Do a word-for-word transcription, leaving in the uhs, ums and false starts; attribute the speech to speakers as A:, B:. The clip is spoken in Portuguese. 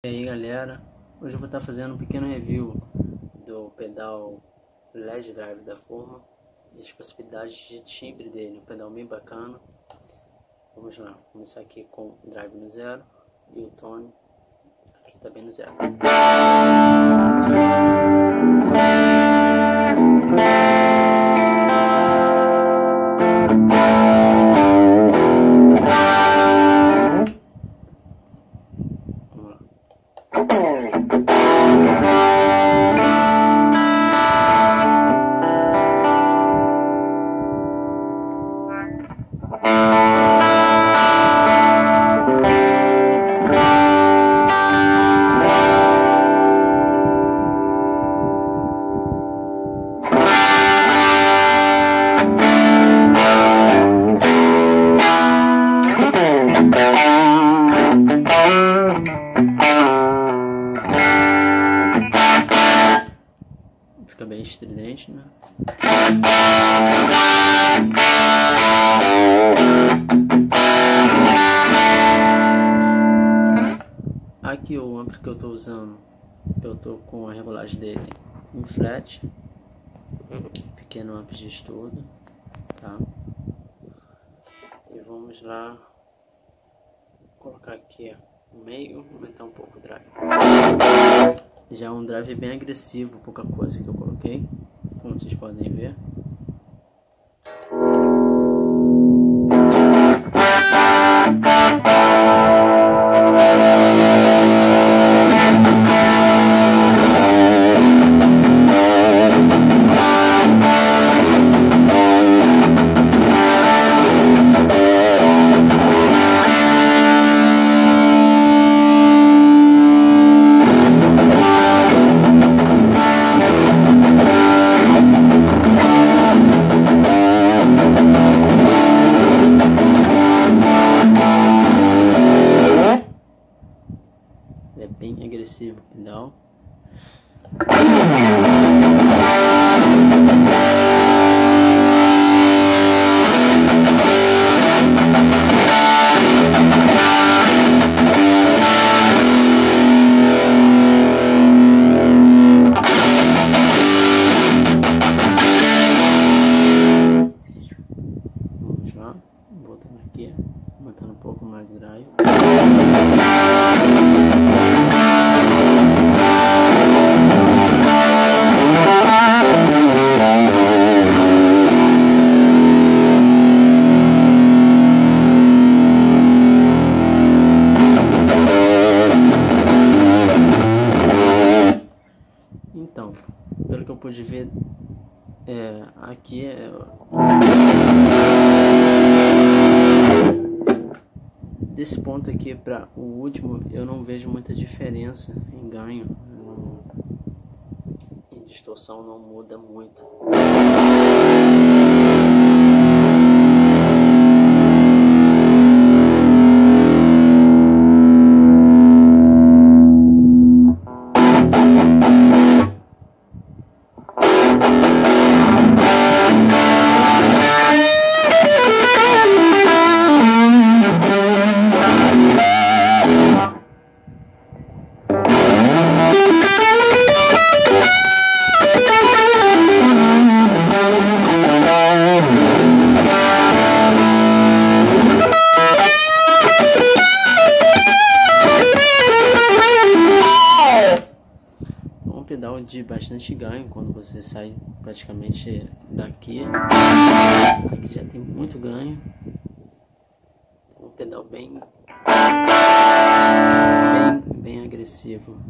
A: E aí galera, hoje eu vou estar fazendo um pequeno review do pedal L E D Drive da Forma e as possibilidades de timbre dele, um pedal bem bacana. Vamos lá, vou começar aqui com o drive no zero e o tone aqui também no zero. Fica bem estridente, né? Aqui o amplo que eu tô usando, eu tô com a regulagem dele em flat, pequeno amplo de estudo, tá? E vamos lá colocar aqui no meio, aumentar um pouco o drive. Já é um drive bem agressivo, pouca coisa que eu coloquei, como vocês podem ver. É bem agressivo o pedal. Vamos lá, voltando aqui, aumentando um pouco mais o drive. Então, pelo que eu pude ver, é, aqui é, desse ponto aqui para o último eu não vejo muita diferença em ganho, não, em distorção não muda muito. Pedal de bastante ganho quando você sai praticamente daqui. Aqui já tem muito ganho. Um pedal bem bem, bem agressivo.